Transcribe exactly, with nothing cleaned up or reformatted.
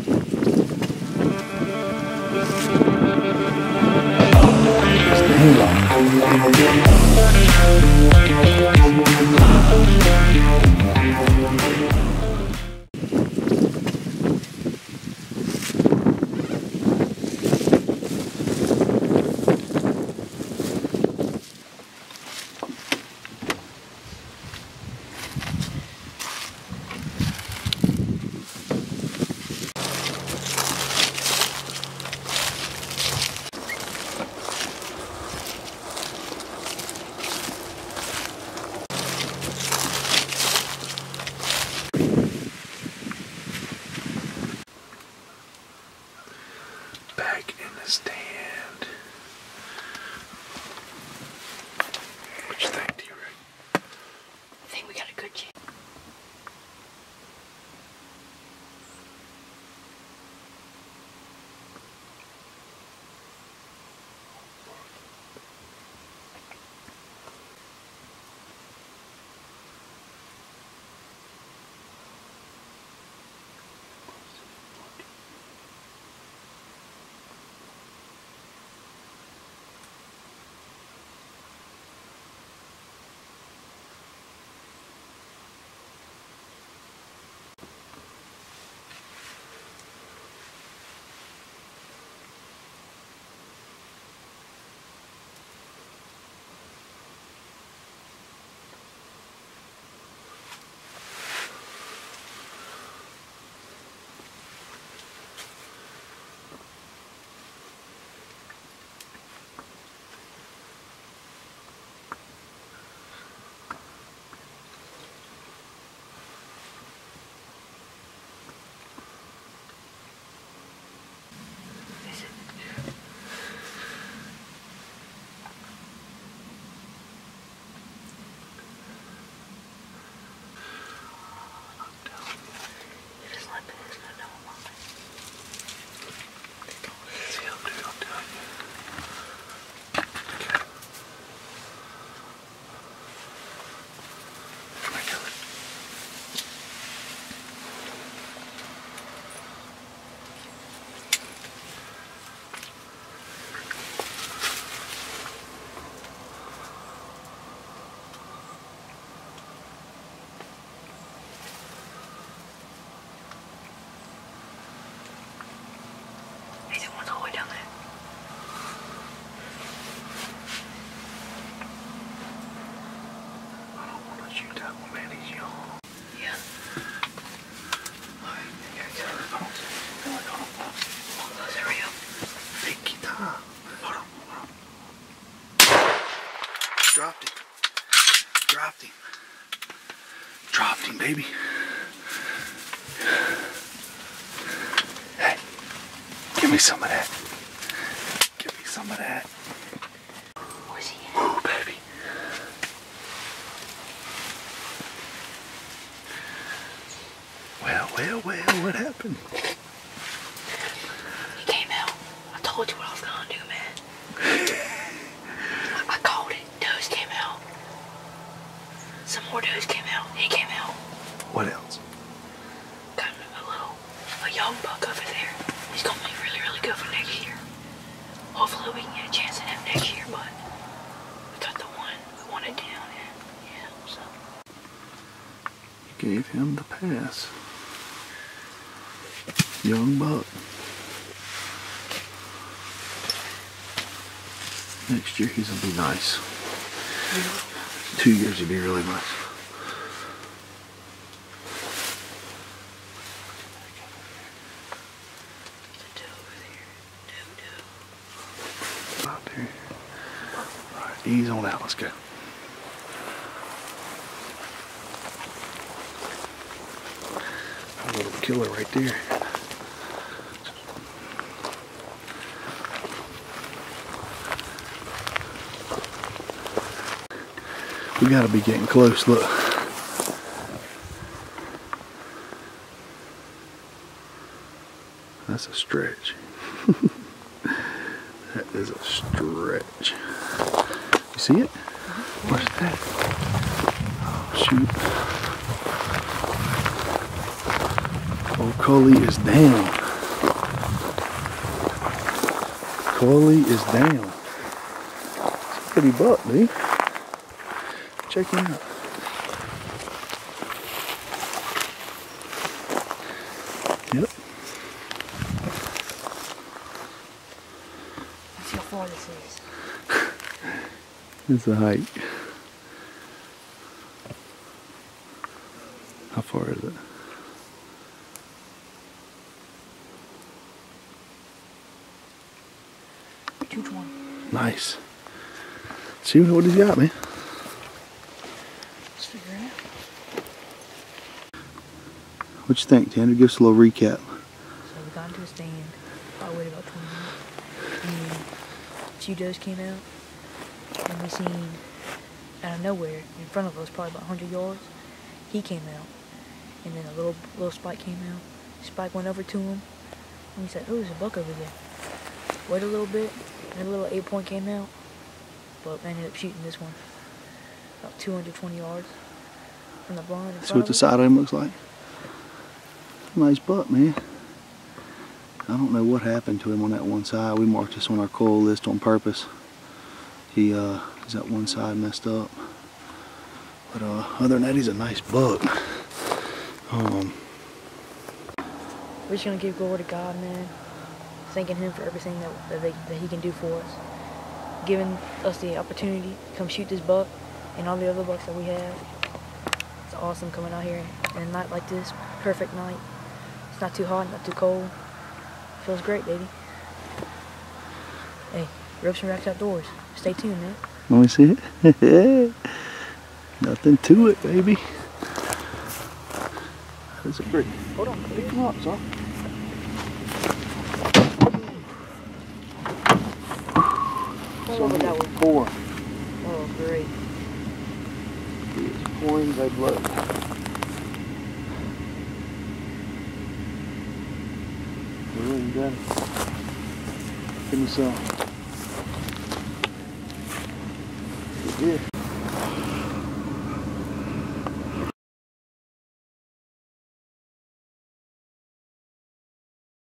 Back in the stand. What you think, T-Rex? I think we got a good chance. Dropped him. Dropped him. Dropped him, baby. Hey, give me some of that. Give me some of that. Where's he at? Ooh, baby. Well, well, well, what happened? He came out. I told you what I was gonna do, man. I, I called it. Does came out. Some more does came out. He came out. What else? Got a little, a young buck over there. He's gonna be really, really good for next year. Hopefully we can get a chance at him next year, but we got the one we wanted down, and yeah, so. You gave him the pass. Young buck. Next year he's gonna be nice. Two years he'd be really nice. Out there. Alright, ease on out, let's go. A little killer right there. We gotta be getting close, look. That's a stretch. That is a stretch. You see it? Where's that? Oh, shoot. Old Cully is down. Cully is down. It's a pretty buck, dude. Check him out. Yep. Let's see how far this is. It's a hike. How far is it? two twenty. Nice. See what he's got, man. Let's figure it out. What you think, Tanner? Give us a little recap. So we got into a stand. Probably waited about twenty minutes. And then two does came out. And we seen out of nowhere in front of us, probably about one hundred yards, he came out. And then a little little spike came out. Spike went over to him. And he said, oh, there's a buck over there. Wait a little bit. And a little eight point came out. But I ended up shooting this one. About two hundred twenty yards from the blind in See front what the of us. side of him looks like? Nice buck, man. I don't know what happened to him on that one side. We marked this on our cull list on purpose. He, uh, he's that one side messed up. But uh, other than that, he's a nice buck. Um, We're just gonna give glory to God, man. Thanking Him for everything that that, they, that He can do for us, giving us the opportunity to come shoot this buck and all the other bucks that we have. It's awesome coming out here in a night like this. Perfect night. It's not too hot, not too cold. Feels great, baby. Hey, Ropes and Racks Outdoors. Stay tuned, man. let me see it. Nothing to it, baby. That's a brick. Hold on. Pick him up, son. Hold on with that one. Four. Oh, great. It's pouring red blood. Really, you got it. Give me some. Good.